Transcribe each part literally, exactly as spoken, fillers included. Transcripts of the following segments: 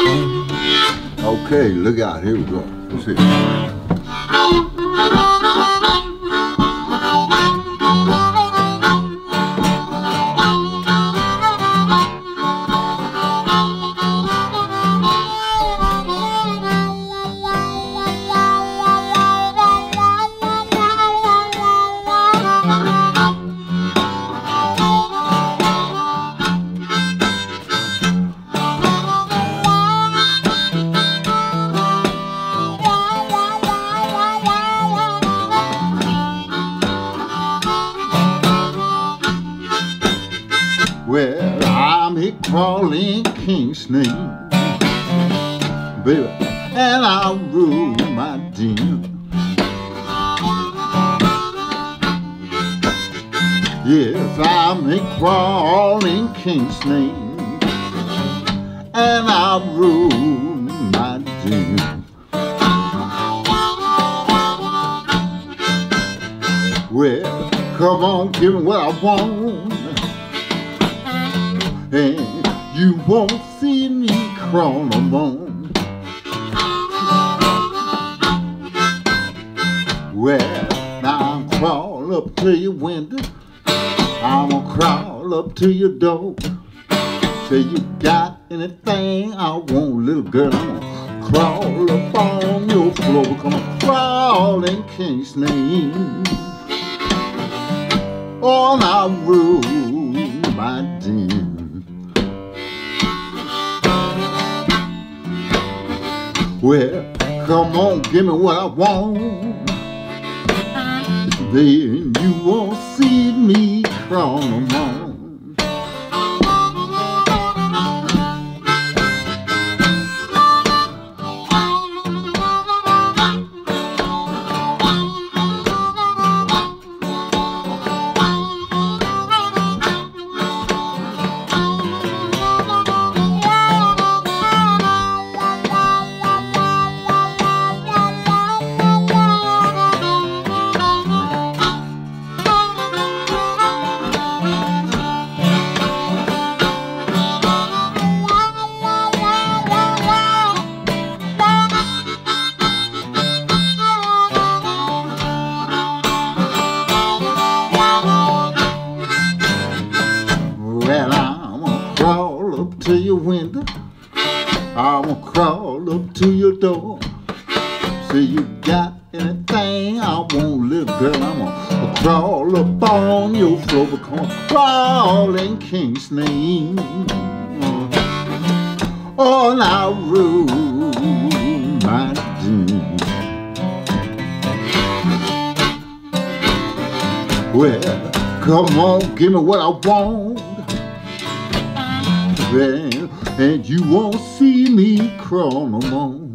Okay, look out. Here we go. Let's see. Well, I'm here crawling king snake, baby, and I'll rule my den. Yes, I'm here crawling king snake, and I'll rule my den. Well, come on, give me what I want, and you won't see me crawl no more. Well, now I'll crawl up to your window, I'm gonna crawl up to your door. Say you got anything I want, little girl, I'm gonna crawl up on your floor. Come on, crawling king snake, oh, I'll rule my den. Well, come on, give me what I want, then you won't see me crawl no more. Well, I'm gonna crawl up to your window, I'm gonna crawl up to your door. Say you got anything I want, little girl, I'm gonna crawl up on your floor. Become a crawling king snake, oh, and I'll rule my den. Well, come on, give me what I want, well, and you won't see me crawl no more.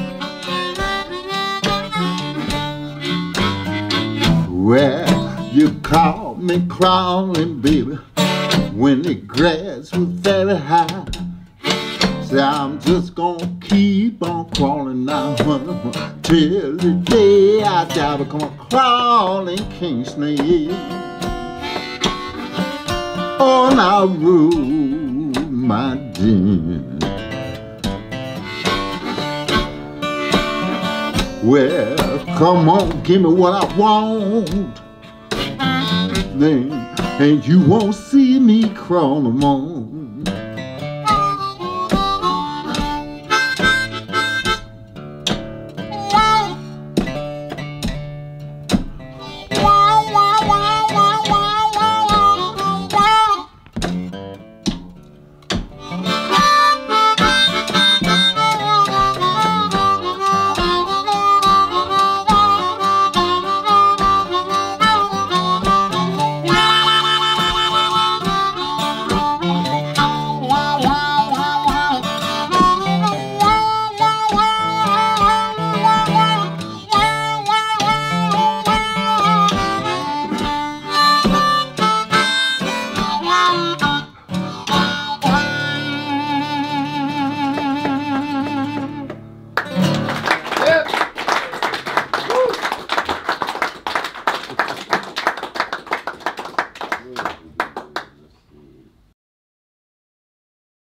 Well, you caught me crawling, baby, when the grass was very high. Say I'm just gonna keep on crawling now till the day I die. Become a crawling king snake, oh, and I'll rule my den. Well, come on, give me what I want, then and you won't see me crawl no more.